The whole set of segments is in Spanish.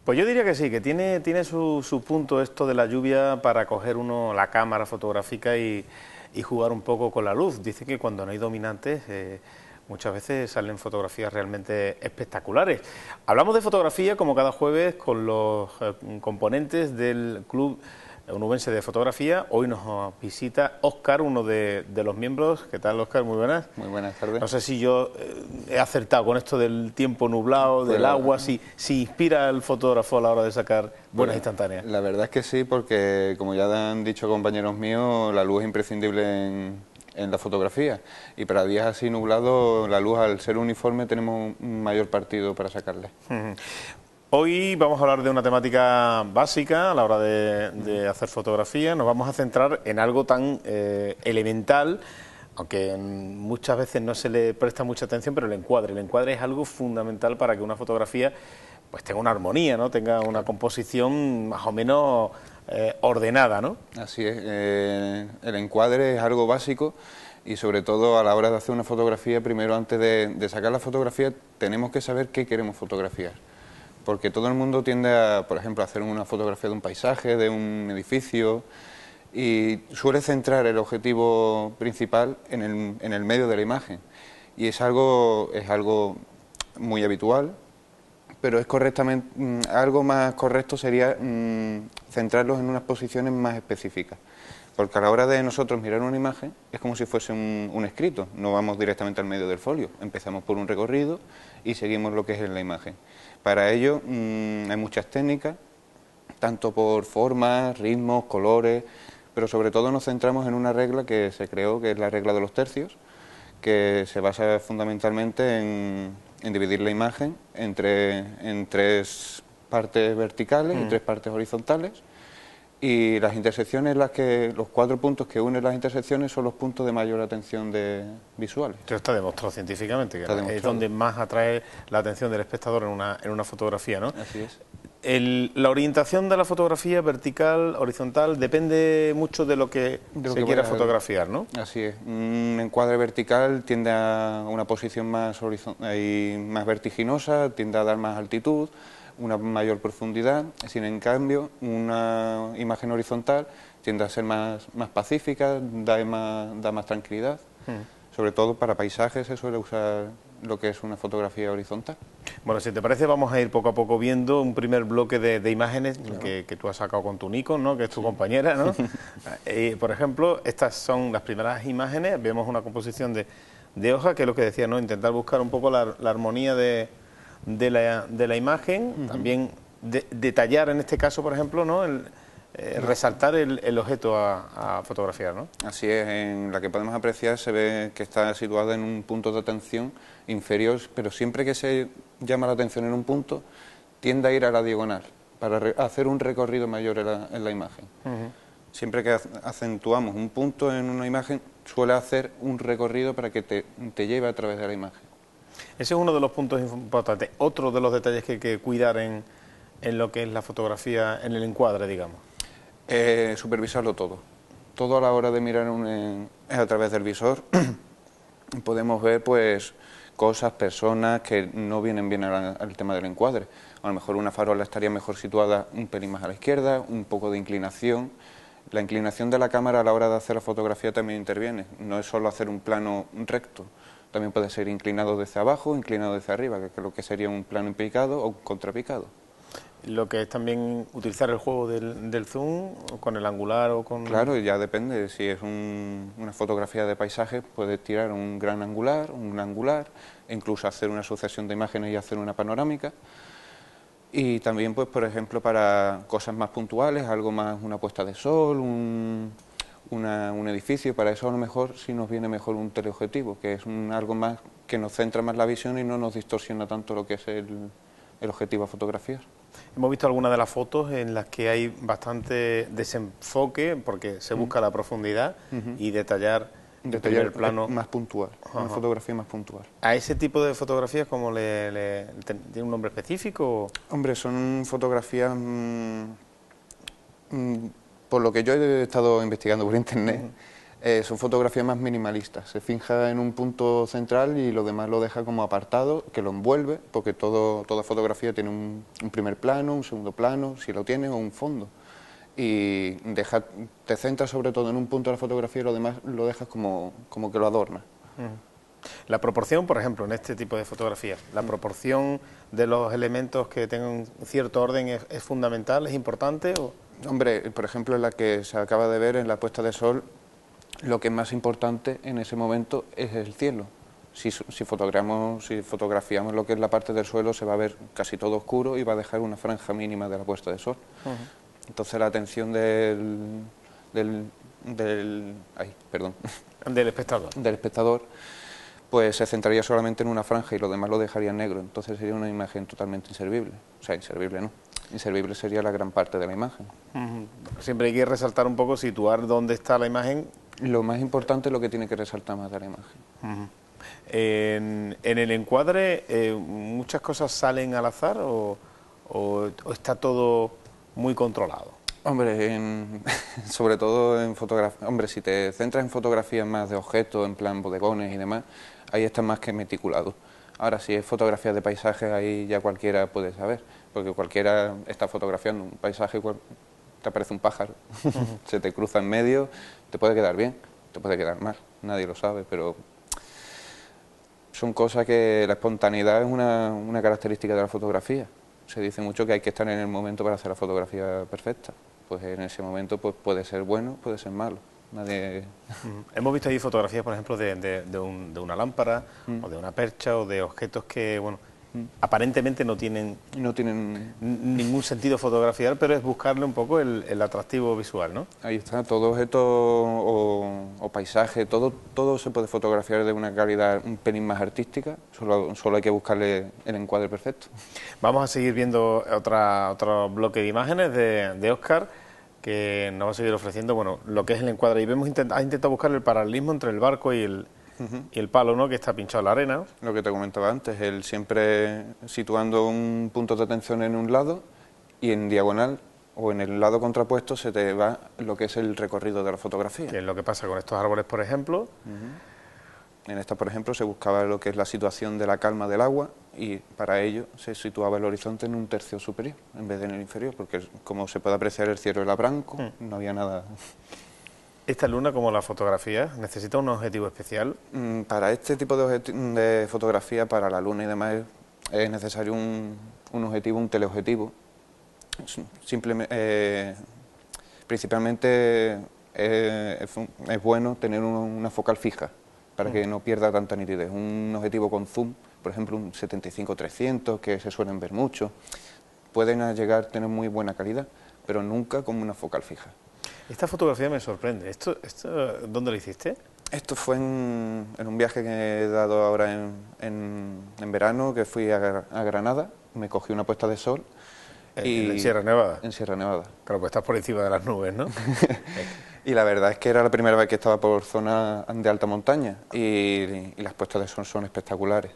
Pues yo diría que sí, que tiene su punto esto de la lluvia para coger uno la cámara fotográfica y jugar un poco con la luz. Dice que cuando no hay dominantes muchas veces salen fotografías realmente espectaculares. Hablamos de fotografía como cada jueves con los componentes del Club Onubense de Fotografía. Hoy nos visita Óscar, uno de los miembros. ¿Qué tal, Óscar? Muy buenas. Muy buenas tardes. No sé si yo he acertado con esto del tiempo nublado, del agua, si inspira al fotógrafo a la hora de sacar buenas instantáneas. La verdad es que sí, porque como ya han dicho compañeros míos, la luz es imprescindible en la fotografía, y para días así nublados la luz, al ser uniforme, tenemos un mayor partido para sacarle. Hoy vamos a hablar de una temática básica a la hora de hacer fotografía. Nos vamos a centrar en algo tan elemental, aunque muchas veces no se le presta mucha atención, pero el encuadre. El encuadre es algo fundamental para que una fotografía pues tenga una armonía, ¿no? Tenga una composición más o menos ordenada, ¿no? Así es, el encuadre es algo básico, y sobre todo a la hora de hacer una fotografía, primero antes de sacar la fotografía tenemos que saber qué queremos fotografiar. Porque todo el mundo tiende a, por ejemplo, a hacer una fotografía de un paisaje, de un edificio, y suele centrar el objetivo principal en el medio de la imagen. Y es algo muy habitual, pero es algo más correcto sería centrarlos en unas posiciones más específicas. Porque a la hora de nosotros mirar una imagen es como si fuese un escrito, no vamos directamente al medio del folio, empezamos por un recorrido y seguimos lo que es en la imagen. Para ello hay muchas técnicas, tanto por formas, ritmos, colores, pero sobre todo nos centramos en una regla que se creó, que es la regla de los tercios, que se basa fundamentalmente en dividir la imagen en tres partes verticales y tres partes horizontales, y las intersecciones, los 4 puntos que unen las intersecciones son los puntos de mayor atención visuales. Esto está demostrado científicamente, que es donde más atrae la atención del espectador en una fotografía, ¿no? Así es. La orientación de la fotografía, vertical, horizontal, depende mucho de lo que se quiera fotografiar, ¿no? Así es. Un encuadre vertical tiende a una posición más vertiginosa, tiende a dar más altitud, una mayor profundidad. Sin en cambio, una imagen horizontal tiende a ser más pacífica, da más tranquilidad. Sobre todo para paisajes se suele usar lo que es una fotografía horizontal. Bueno, si te parece, vamos a ir poco a poco viendo un primer bloque de imágenes que tú has sacado con tu Nikon, ¿no? Que es tu compañera, ¿no? Por ejemplo, estas son las primeras imágenes. Vemos una composición de hoja, que es lo que decía, ¿no? Intentar buscar un poco la armonía de la imagen, también detallar en este caso, por ejemplo, ¿no? Resaltar el objeto a fotografiar, ¿no? Así es, en la que podemos apreciar se ve que está situada en un punto de atención inferior, pero siempre que se llama la atención en un punto, tiende a ir a la diagonal, para hacer un recorrido mayor en la imagen. Siempre que acentuamos un punto en una imagen, suele hacer un recorrido para que te lleve a través de la imagen. Ese es uno de los puntos importantes. Otro de los detalles que hay que cuidar en lo que es la fotografía, en el encuadre, digamos. Supervisarlo todo. Todo a la hora de mirar a través del visor podemos ver pues cosas, personas que no vienen bien al tema del encuadre. A lo mejor una farola estaría mejor situada un pelín más a la izquierda, un poco de inclinación. La inclinación de la cámara a la hora de hacer la fotografía también interviene. No es solo hacer un plano recto, también puede ser inclinado desde abajo, inclinado desde arriba, que es lo que sería un plano en picado o contrapicado. Lo que es también utilizar el juego del zoom, con el angular o con... Claro, ya depende. Si es una fotografía de paisaje, puedes tirar un gran angular, incluso hacer una sucesión de imágenes y hacer una panorámica. Y también, pues, por ejemplo, para cosas más puntuales, algo más, una puesta de sol, un edificio, para eso a lo mejor sí nos viene mejor un teleobjetivo, que es algo más que nos centra más la visión y no nos distorsiona tanto lo que es el objetivo a fotografiar. Hemos visto algunas de las fotos en las que hay bastante desenfoque, porque se busca la profundidad y detallar el plano más puntual, una fotografía más puntual. ¿A ese tipo de fotografías cómo tiene un nombre específico? Hombre, son fotografías, por lo que yo he estado investigando por internet, Son fotografías más minimalistas, se fija en un punto central y lo demás lo deja como apartado, que lo envuelve, porque toda fotografía tiene un primer plano, un segundo plano, si lo tiene, o un fondo. Y te centras sobre todo en un punto de la fotografía y lo demás lo dejas como que lo adornas. La proporción, por ejemplo, en este tipo de fotografías, la proporción de los elementos que tengan cierto orden es fundamental, es importante. Hombre, por ejemplo, en la que se acaba de ver, en la puesta de sol, lo que es más importante en ese momento es el cielo. Si fotografiamos lo que es la parte del suelo, se va a ver casi todo oscuro y va a dejar una franja mínima de la puesta de sol. Entonces la atención del espectador, pues se centraría solamente en una franja y lo demás lo dejaría en negro. Entonces sería una imagen totalmente inservible. O sea, inservible no. Inservible sería la gran parte de la imagen. Siempre hay que resaltar un poco, situar dónde está la imagen. Lo más importante es lo que tiene que resaltar más de la imagen. En el encuadre, ¿muchas cosas salen al azar o está todo muy controlado? Hombre, sobre todo en fotografía. Hombre, si te centras en fotografías más de objetos, en plan bodegones y demás, ahí está más que meticulado. Ahora, si es fotografía de paisajes, ahí ya cualquiera puede saber, porque cualquiera está fotografiando un paisaje, te aparece un pájaro, se te cruza en medio, te puede quedar bien, te puede quedar mal, nadie lo sabe, pero son cosas que la espontaneidad es una característica de la fotografía. Se dice mucho que hay que estar en el momento para hacer la fotografía perfecta. Pues en ese momento pues puede ser bueno, puede ser malo. Hemos visto ahí fotografías, por ejemplo, de una lámpara o de una percha o de objetos que, bueno, aparentemente no tienen ningún sentido fotografiar, pero es buscarle un poco el atractivo visual, ¿no? Ahí está, todo objeto o paisaje, todo se puede fotografiar de una calidad un pelín más artística, solo hay que buscarle el encuadre perfecto. Vamos a seguir viendo otro bloque de imágenes de Óscar, que nos va a seguir ofreciendo, bueno, lo que es el encuadre. Y ha intentado buscar el paralelismo entre el barco y el palo, ¿no?, que está pinchado en la arena. Lo que te comentaba antes, él siempre situando un punto de atención en un lado y en diagonal o en el lado contrapuesto se te va lo que es el recorrido de la fotografía. Que es lo que pasa con estos árboles, por ejemplo. En esta, por ejemplo, se buscaba lo que es la situación de la calma del agua y para ello se situaba el horizonte en un tercio superior en vez de en el inferior, porque como se puede apreciar el cielo era blanco, no había nada. ¿Esta luna, como la fotografía, necesita un objetivo especial? Para este tipo de fotografía, para la luna y demás, es necesario un objetivo, un teleobjetivo. Principalmente es bueno tener una focal fija para que no pierda tanta nitidez. Un objetivo con zoom, por ejemplo un 75-300, que se suelen ver mucho, pueden llegar a tener muy buena calidad, pero nunca como una focal fija. Esta fotografía me sorprende. ¿Esto dónde lo hiciste? Esto fue en un viaje que he dado ahora en verano, que fui a Granada, me cogí una puesta de sol. ¿En Sierra Nevada? En Sierra Nevada. Claro, pues estás por encima de las nubes, ¿no? Y la verdad es que era la primera vez que estaba por zona de alta montaña y las puestas de sol son espectaculares.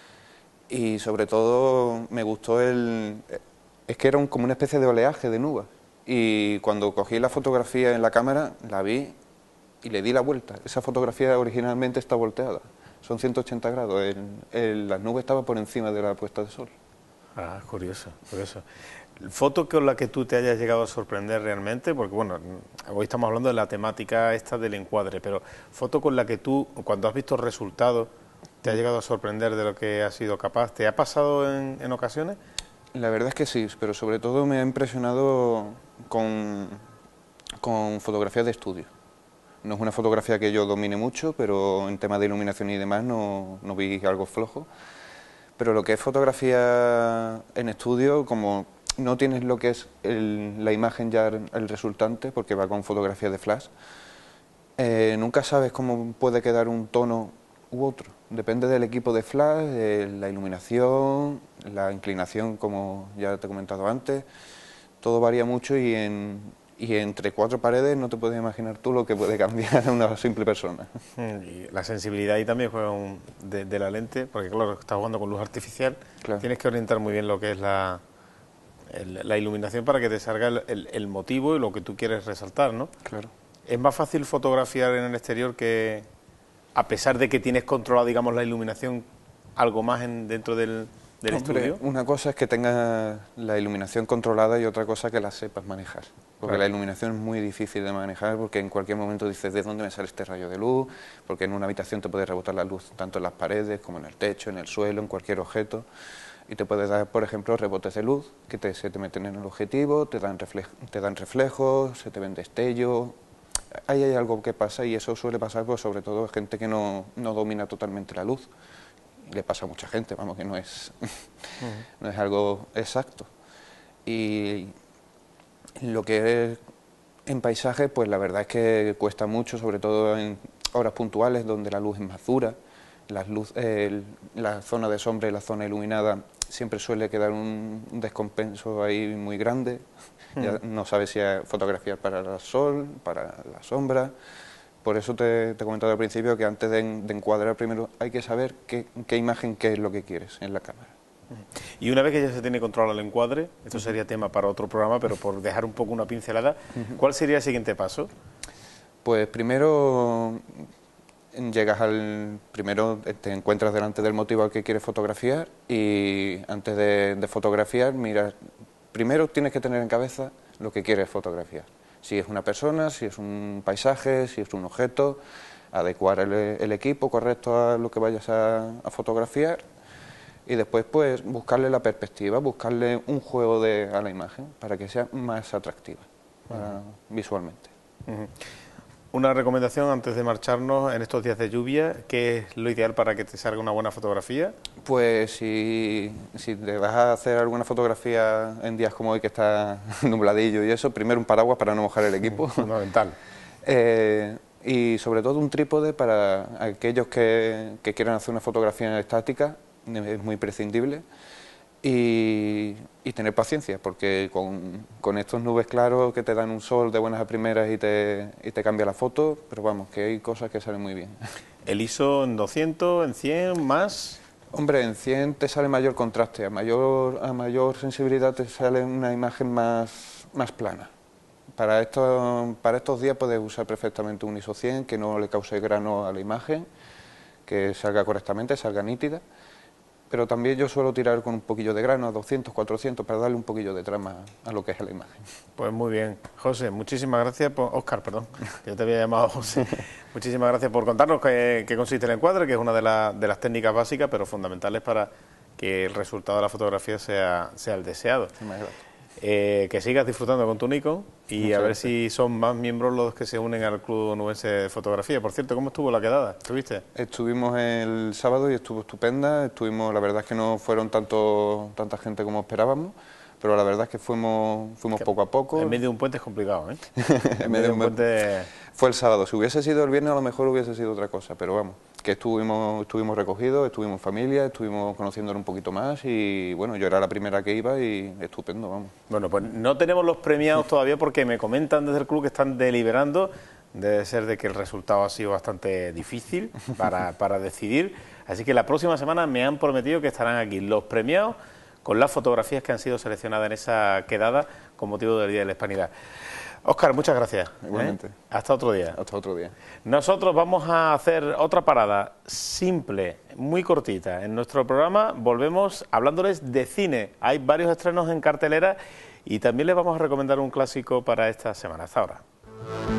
Y sobre todo me gustó es que era como una especie de oleaje de nubes. Y cuando cogí la fotografía en la cámara, la vi y le di la vuelta. Esa fotografía originalmente está volteada, son 180 grados, la nube estaba por encima de la puesta de sol. Ah, curioso, curioso. ¿Foto con la que tú te hayas llegado a sorprender realmente? Porque bueno, hoy estamos hablando de la temática esta del encuadre, pero foto con la que tú, cuando has visto el resultado, te ha llegado a sorprender de lo que has sido capaz. ¿Te ha pasado en ocasiones? La verdad es que sí, pero sobre todo me ha impresionado con fotografías de estudio. No es una fotografía que yo domine mucho, pero en temas de iluminación y demás no vi algo flojo. Pero lo que es fotografía en estudio, como no tienes lo que es la imagen ya, el resultante, porque va con fotografía de flash, nunca sabes cómo puede quedar un tono u otro. Depende del equipo de flash, de la iluminación, la inclinación, como ya te he comentado antes. Todo varía mucho y entre cuatro paredes no te puedes imaginar tú lo que puede cambiar a una simple persona. Y la sensibilidad ahí también juega de la lente, porque claro, estás jugando con luz artificial, claro. Tienes que orientar muy bien lo que es la iluminación para que te salga el motivo y lo que tú quieres resaltar, ¿no? Claro. ¿Es más fácil fotografiar en el exterior que, a pesar de que tienes controlado, digamos, la iluminación, algo más dentro del estudio? Una cosa es que tengas la iluminación controlada y otra cosa que la sepas manejar. Porque claro, la iluminación es muy difícil de manejar porque en cualquier momento dices ¿de dónde me sale este rayo de luz? Porque en una habitación te puede rebotar la luz tanto en las paredes como en el techo, en el suelo, en cualquier objeto. Y te puede dar, por ejemplo, rebotes de luz que se te meten en el objetivo, te dan reflejos, se te ven destellos. Ahí hay algo que pasa y eso suele pasar pues, sobre todo a gente que no domina totalmente la luz. Le pasa a mucha gente, vamos, que no es, no es algo exacto. Y lo que es en paisaje, pues la verdad es que cuesta mucho, sobre todo en horas puntuales donde la luz es más dura. La zona de sombra y la zona iluminada siempre suele quedar un descompenso ahí muy grande. Ya no sabes si fotografiar para el sol, para la sombra. Por eso te he comentado al principio que antes de encuadrar primero hay que saber qué imagen, qué es lo que quieres en la cámara. Y una vez que ya se tiene controlado el encuadre, esto sería tema para otro programa, pero por dejar un poco una pincelada, ¿cuál sería el siguiente paso? Pues primero primero te encuentras delante del motivo al que quieres fotografiar y antes de fotografiar, mira, primero tienes que tener en cabeza lo que quieres fotografiar. Si es una persona, si es un paisaje, si es un objeto, adecuar el equipo correcto a lo que vayas a fotografiar y después pues buscarle la perspectiva, buscarle un juego a la imagen para que sea más atractiva visualmente. Una recomendación antes de marcharnos en estos días de lluvia, ¿qué es lo ideal para que te salga una buena fotografía? Pues si te vas a hacer alguna fotografía en días como hoy que está nubladillo y eso, primero un paraguas para no mojar el equipo. Fundamental. Y sobre todo un trípode para aquellos que quieran hacer una fotografía estática, es muy prescindible. Y tener paciencia, porque con estos nubes claros que te dan un sol de buenas a primeras y te cambia la foto, pero vamos, que hay cosas que salen muy bien. ¿El ISO en 200, en 100, más? Hombre, en 100 te sale mayor contraste, a mayor sensibilidad te sale una imagen más plana. Para estos días puedes usar perfectamente un ISO 100 que no le cause grano a la imagen, que salga correctamente, salga nítida. Pero también yo suelo tirar con un poquillo de grano, a 200, 400, para darle un poquillo de trama a lo que es la imagen. Pues muy bien. José, muchísimas gracias Óscar, perdón, yo te había llamado José. Muchísimas gracias por contarnos qué consiste el encuadre, que es una de las técnicas básicas, pero fundamentales para que el resultado de la fotografía sea el deseado. Que sigas disfrutando con tu Nikon y muchas a ver gracias. Si son más miembros los que se unen al Club Onubense de Fotografía. Por cierto, ¿cómo estuvo la quedada? ¿Estuviste? Estuvimos el sábado y estuvo estupenda. La verdad es que no fueron tanta gente como esperábamos, pero la verdad es que fuimos poco a poco. En medio de un puente es complicado, ¿eh? En medio de un puente... Fue el sábado. Si hubiese sido el viernes a lo mejor hubiese sido otra cosa, pero vamos, que estuvimos recogidos, estuvimos en familia, estuvimos conociéndonos un poquito más y bueno, yo era la primera que iba y estupendo, vamos. Bueno, pues no tenemos los premiados todavía porque me comentan desde el club que están deliberando, debe ser de que el resultado ha sido bastante difícil para decidir, así que la próxima semana me han prometido que estarán aquí los premiados con las fotografías que han sido seleccionadas en esa quedada con motivo del Día de la Hispanidad. Óscar, muchas gracias. Igualmente. Hasta otro día. Hasta otro día. Nosotros vamos a hacer otra parada simple, muy cortita. En nuestro programa volvemos hablándoles de cine. Hay varios estrenos en cartelera y también les vamos a recomendar un clásico para esta semana. Hasta ahora.